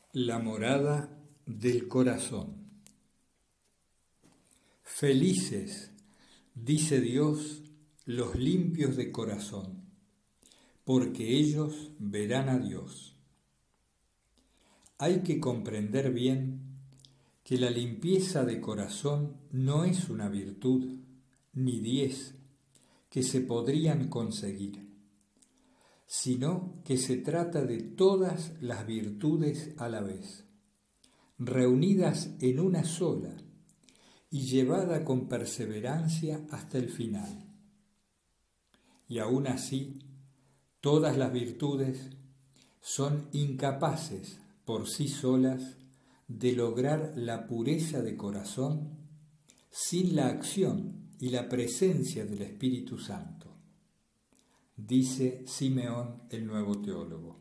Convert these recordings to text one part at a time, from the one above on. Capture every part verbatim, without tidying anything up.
La morada del corazón. Felices, dice Dios, los limpios de corazón, porque ellos verán a Dios. Hay que comprender bien que la limpieza de corazón no es una virtud, ni diez, que se podrían conseguir, sino que se trata de todas las virtudes a la vez, reunidas en una sola y llevada con perseverancia hasta el final. Y aún así, todas las virtudes son incapaces por sí solas de lograr la pureza de corazón sin la acción y la presencia del Espíritu Santo, dice Simeón el Nuevo Teólogo.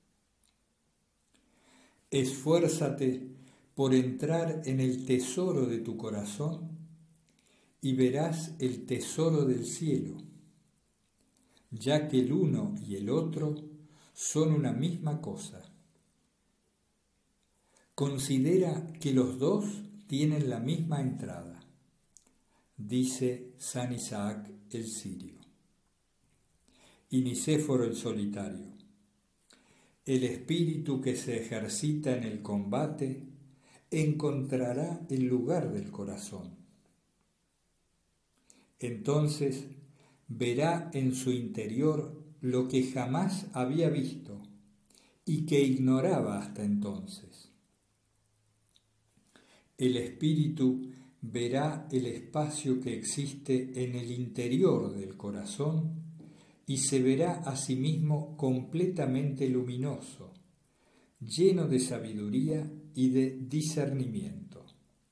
Esfuérzate por entrar en el tesoro de tu corazón y verás el tesoro del cielo, ya que el uno y el otro son una misma cosa. Considera que los dos tienen la misma entrada, dice San Isaac el Sirio. Y Nicéforo el Solitario: el espíritu que se ejercita en el combate encontrará el lugar del corazón. Entonces verá en su interior lo que jamás había visto y que ignoraba hasta entonces. El espíritu verá el espacio que existe en el interior del corazón y se verá a sí mismo completamente luminoso, lleno de sabiduría y de discernimiento.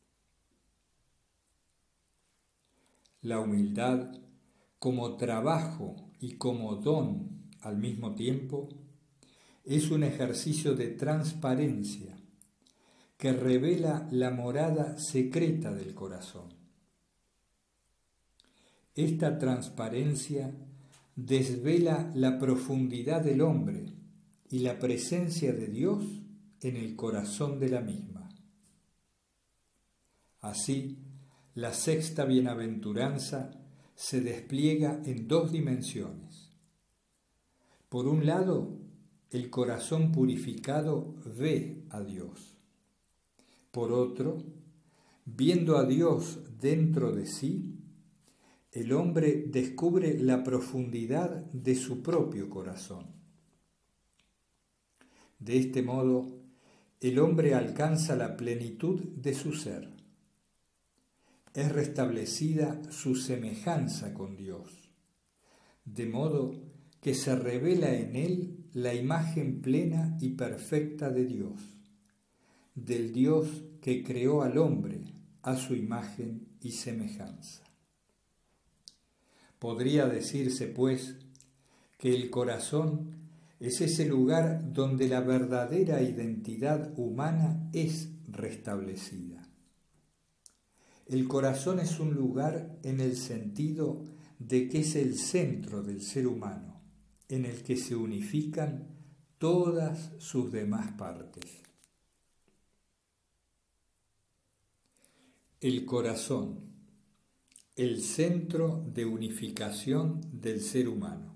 La humildad, como trabajo y como don al mismo tiempo, es un ejercicio de transparencia que revela la morada secreta del corazón. Esta transparencia desvela la profundidad del hombre y la presencia de Dios en el corazón de la misma. Así, la sexta bienaventuranza se despliega en dos dimensiones. Por un lado, el corazón purificado ve a Dios. Por otro, viendo a Dios dentro de sí, el hombre descubre la profundidad de su propio corazón. De este modo, el hombre alcanza la plenitud de su ser. Es restablecida su semejanza con Dios, de modo que se revela en él la imagen plena y perfecta de Dios, del Dios que creó al hombre a su imagen y semejanza. Podría decirse, pues, que el corazón es ese lugar donde la verdadera identidad humana es restablecida. El corazón es un lugar en el sentido de que es el centro del ser humano, en el que se unifican todas sus demás partes. El corazón, el centro de unificación del ser humano.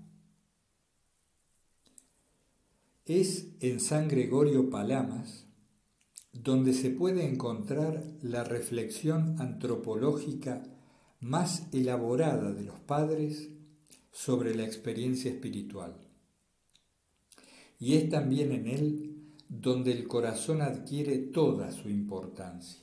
Es en San Gregorio Palamas donde se puede encontrar la reflexión antropológica más elaborada de los padres sobre la experiencia espiritual. Y es también en él donde el corazón adquiere toda su importancia.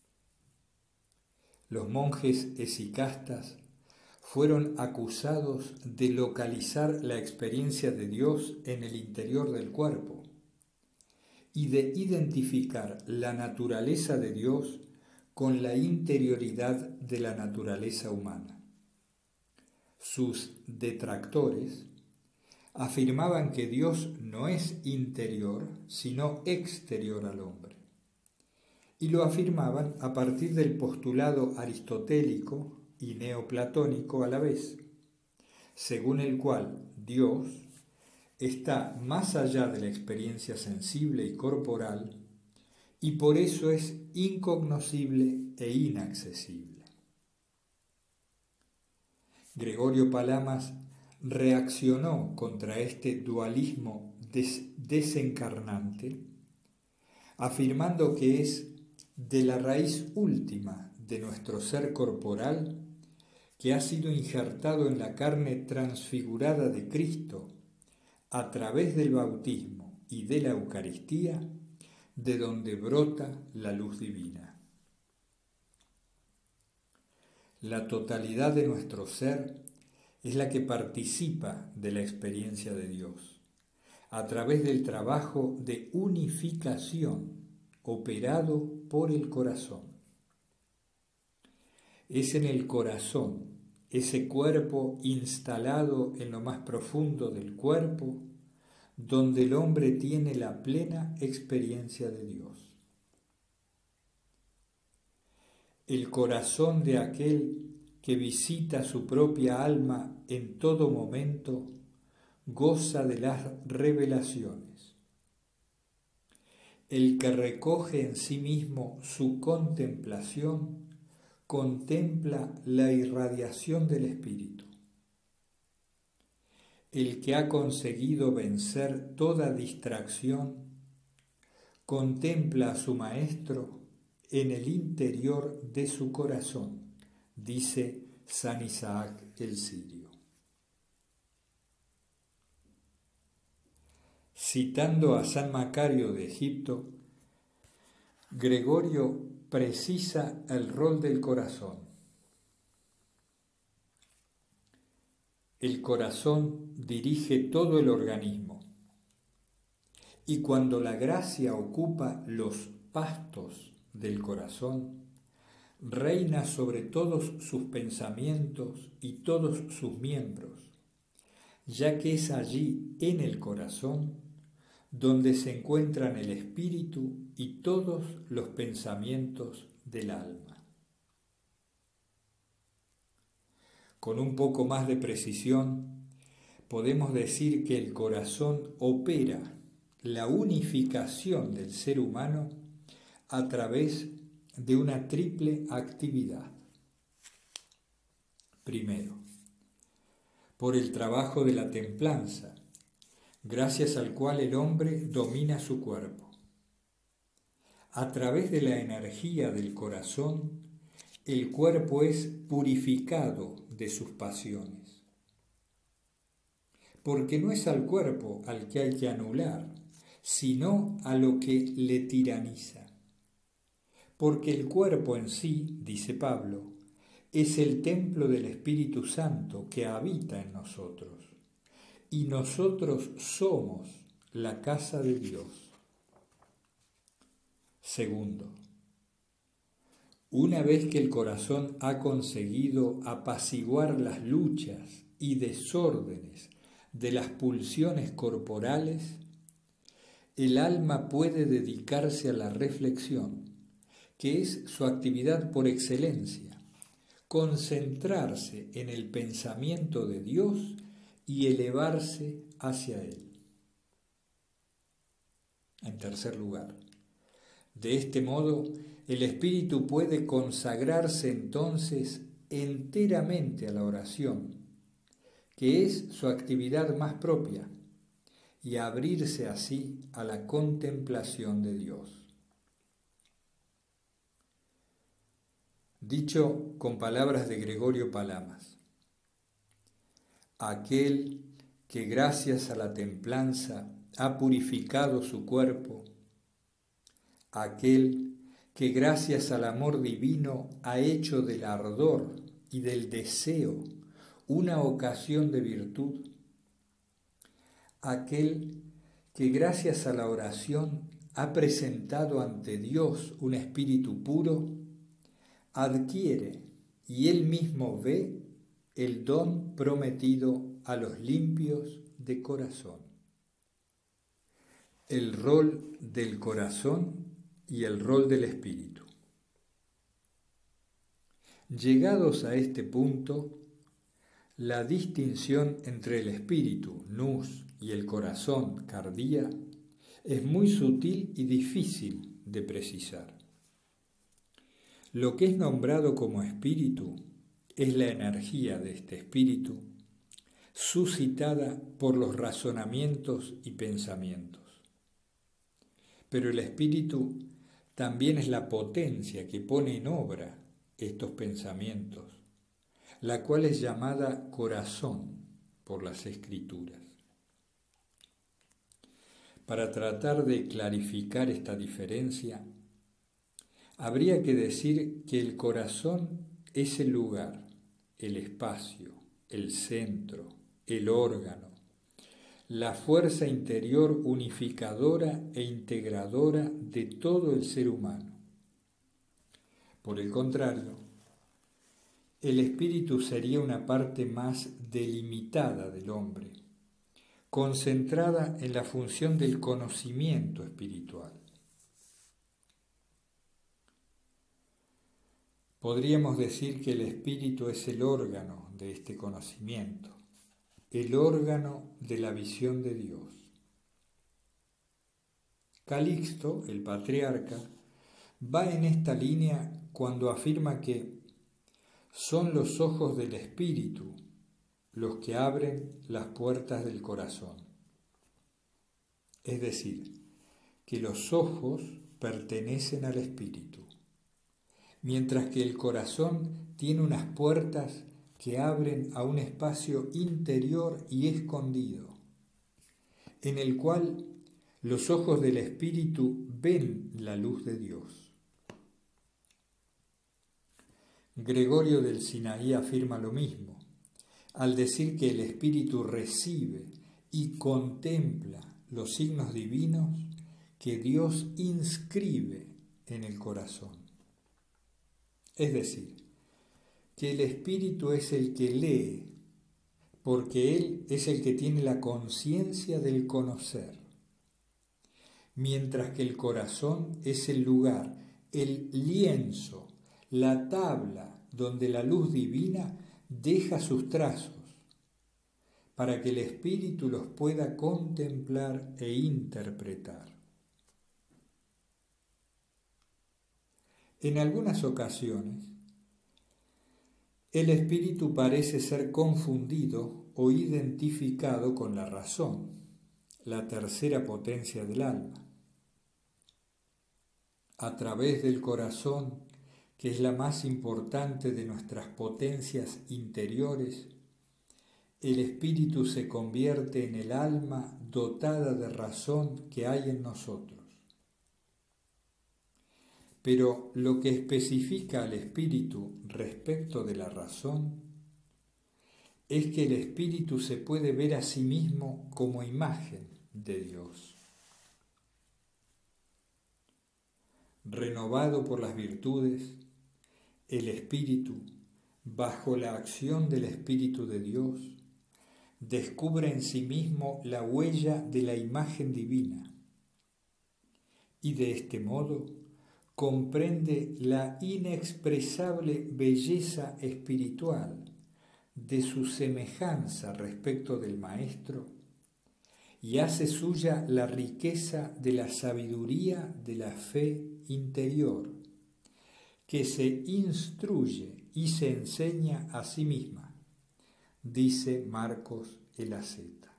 Los monjes esicastas fueron acusados de localizar la experiencia de Dios en el interior del cuerpo y de identificar la naturaleza de Dios con la interioridad de la naturaleza humana. Sus detractores afirmaban que Dios no es interior, sino exterior al hombre. Y lo afirmaban a partir del postulado aristotélico y neoplatónico a la vez, según el cual Dios está más allá de la experiencia sensible y corporal y por eso es incognoscible e inaccesible. Gregorio Palamas reaccionó contra este dualismo des- desencarnante, afirmando que es de la raíz última de nuestro ser corporal, que ha sido injertado en la carne transfigurada de Cristo a través del bautismo y de la Eucaristía, de donde brota la luz divina. La totalidad de nuestro ser es la que participa de la experiencia de Dios, a través del trabajo de unificación operado por el corazón. Es en el corazón, ese cuerpo instalado en lo más profundo del cuerpo, donde el hombre tiene la plena experiencia de Dios. El corazón de aquel que visita su propia alma en todo momento goza de las revelaciones. El que recoge en sí mismo su contemplación contempla la irradiación del Espíritu. El que ha conseguido vencer toda distracción contempla a su Maestro en el interior de su corazón, dice San Isaac el Sirio. Citando a San Macario de Egipto, Gregorio precisa el rol del corazón. El corazón dirige todo el organismo, y cuando la gracia ocupa los pastos del corazón, reina sobre todos sus pensamientos y todos sus miembros, ya que es allí, en el corazón, donde se encuentran el espíritu y todos los pensamientos del alma. Con un poco más de precisión, podemos decir que el corazón opera la unificación del ser humano a través de una triple actividad. Primero, por el trabajo de la templanza, gracias al cual el hombre domina su cuerpo. A través de la energía del corazón, el cuerpo es purificado de sus pasiones. Porque no es al cuerpo al que hay que anular, sino a lo que le tiraniza. Porque el cuerpo en sí, dice Pablo, es el templo del Espíritu Santo que habita en nosotros, y nosotros somos la casa de Dios. Segundo, una vez que el corazón ha conseguido apaciguar las luchas y desórdenes de las pulsiones corporales, el alma puede dedicarse a la reflexión, que es su actividad por excelencia, concentrarse en el pensamiento de Dios y elevarse hacia Él. En tercer lugar, de este modo, el espíritu puede consagrarse entonces enteramente a la oración, que es su actividad más propia, y abrirse así a la contemplación de Dios. Dicho con palabras de Gregorio Palamas: aquel que gracias a la templanza ha purificado su cuerpo, aquel que gracias al amor divino ha hecho del ardor y del deseo una ocasión de virtud, aquel que gracias a la oración ha presentado ante Dios un espíritu puro, adquiere y él mismo ve el don prometido a los limpios de corazón. El rol del corazón y el rol del espíritu. Llegados a este punto, la distinción entre el espíritu, nous, y el corazón, cardía, es muy sutil y difícil de precisar. Lo que es nombrado como espíritu es la energía de este espíritu suscitada por los razonamientos y pensamientos. Pero el espíritu también es la potencia que pone en obra estos pensamientos, la cual es llamada corazón por las Escrituras. Para tratar de clarificar esta diferencia, habría que decir que el corazón es el lugar, el espacio, el centro, el órgano, la fuerza interior unificadora e integradora de todo el ser humano. Por el contrario, el espíritu sería una parte más delimitada del hombre, concentrada en la función del conocimiento espiritual. Podríamos decir que el espíritu es el órgano de este conocimiento, el órgano de la visión de Dios. Calixto, el patriarca, va en esta línea cuando afirma que son los ojos del espíritu los que abren las puertas del corazón. Es decir, que los ojos pertenecen al espíritu, mientras que el corazón tiene unas puertas que abren a un espacio interior y escondido, en el cual los ojos del espíritu ven la luz de Dios. Gregorio del Sinaí afirma lo mismo, al decir que el espíritu recibe y contempla los signos divinos que Dios inscribe en el corazón. Es decir, que el espíritu es el que lee, porque él es el que tiene la conciencia del conocer, mientras que el corazón es el lugar, el lienzo, la tabla donde la luz divina deja sus trazos, para que el espíritu los pueda contemplar e interpretar. En algunas ocasiones, el espíritu parece ser confundido o identificado con la razón, la tercera potencia del alma. A través del corazón, que es la más importante de nuestras potencias interiores, el espíritu se convierte en el alma dotada de razón que hay en nosotros. Pero lo que especifica al espíritu respecto de la razón es que el espíritu se puede ver a sí mismo como imagen de Dios. Renovado por las virtudes, el espíritu, bajo la acción del Espíritu de Dios, descubre en sí mismo la huella de la imagen divina y de este modo comprende la inexpresable belleza espiritual de su semejanza respecto del Maestro y hace suya la riqueza de la sabiduría de la fe interior, que se instruye y se enseña a sí misma, dice Marcos el asceta.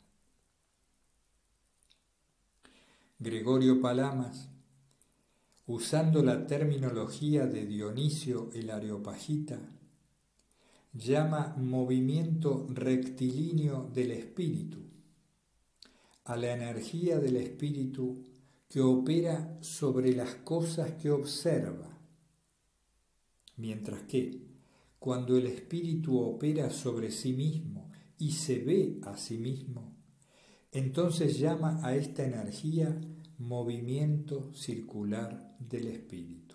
Gregorio Palamas, usando la terminología de Dionisio el Areopagita, llama movimiento rectilíneo del espíritu a la energía del espíritu que opera sobre las cosas que observa, mientras que, cuando el espíritu opera sobre sí mismo y se ve a sí mismo, entonces llama a esta energía movimiento circular del espíritu.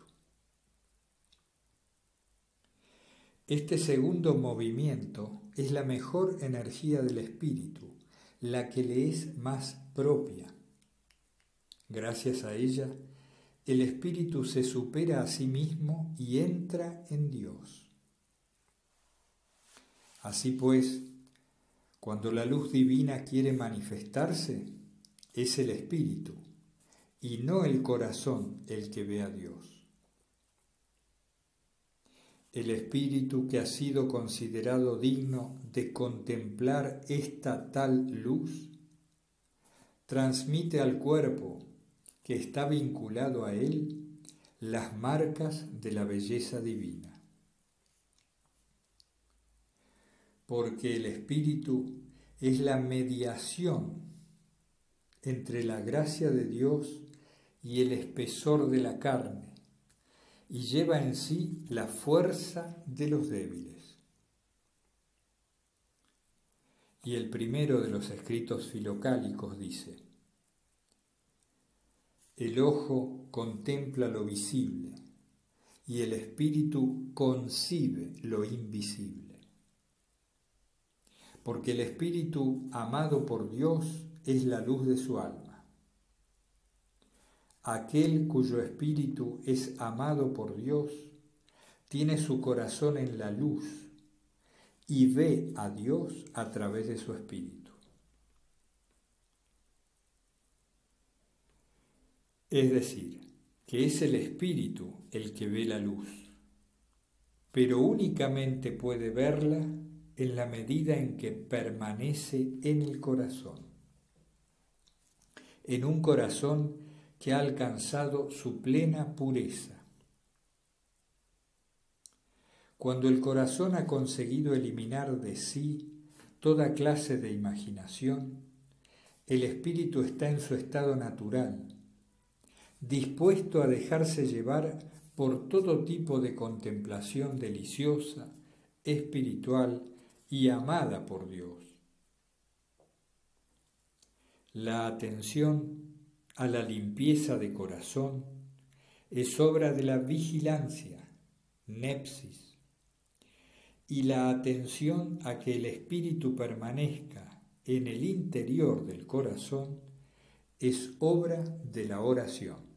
Este segundo movimiento es la mejor energía del espíritu, la que le es más propia. Gracias a ella, el espíritu se supera a sí mismo y entra en Dios. Así pues, cuando la luz divina quiere manifestarse, es el espíritu, y no el corazón el que ve a Dios. El espíritu que ha sido considerado digno de contemplar esta tal luz, transmite al cuerpo que está vinculado a él las marcas de la belleza divina. Porque el espíritu es la mediación entre la gracia de Dios y el espesor de la carne, y lleva en sí la fuerza de los débiles. Y el primero de los escritos filocálicos dice: el ojo contempla lo visible y el espíritu concibe lo invisible. Porque el espíritu amado por Dios es la luz de su alma. Aquel cuyo espíritu es amado por Dios tiene su corazón en la luz y ve a Dios a través de su espíritu. Es decir, que es el espíritu el que ve la luz, pero únicamente puede verla en la medida en que permanece en el corazón, en un corazón que ha alcanzado su plena pureza. Cuando el corazón ha conseguido eliminar de sí toda clase de imaginación, el espíritu está en su estado natural, dispuesto a dejarse llevar por todo tipo de contemplación deliciosa, espiritual y amada por Dios. La atención a la limpieza de corazón es obra de la vigilancia, nepsis, y la atención a que el espíritu permanezca en el interior del corazón es obra de la oración.